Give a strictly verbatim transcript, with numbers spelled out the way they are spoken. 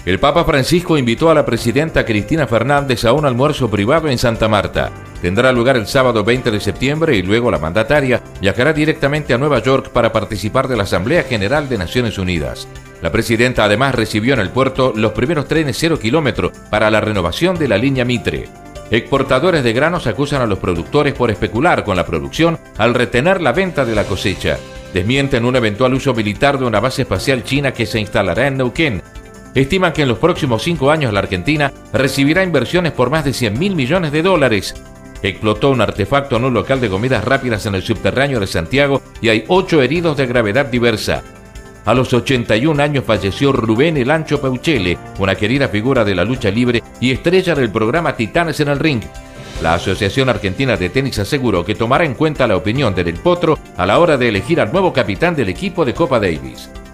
El Papa Francisco invitó a la presidenta Cristina Fernández a un almuerzo privado en Santa Marta. Tendrá lugar el sábado veinte de septiembre y luego la mandataria viajará directamente a Nueva York para participar de la Asamblea General de Naciones Unidas. La presidenta además recibió en el puerto los primeros trenes cero kilómetro para la renovación de la línea Mitre. Exportadores de granos acusan a los productores por especular con la producción al retener la venta de la cosecha. Desmienten un eventual uso militar de una base espacial china que se instalará en Neuquén. Estiman que en los próximos cinco años la Argentina recibirá inversiones por más de cien mil millones de dólares. Explotó un artefacto en un local de comidas rápidas en el subterráneo de Santiago y hay ocho heridos de gravedad diversa. A los ochenta y un años falleció Rubén El Ancho Peuchele, una querida figura de la lucha libre y estrella del programa Titanes en el Ring. La Asociación Argentina de Tenis aseguró que tomará en cuenta la opinión de Del Potro a la hora de elegir al nuevo capitán del equipo de Copa Davis.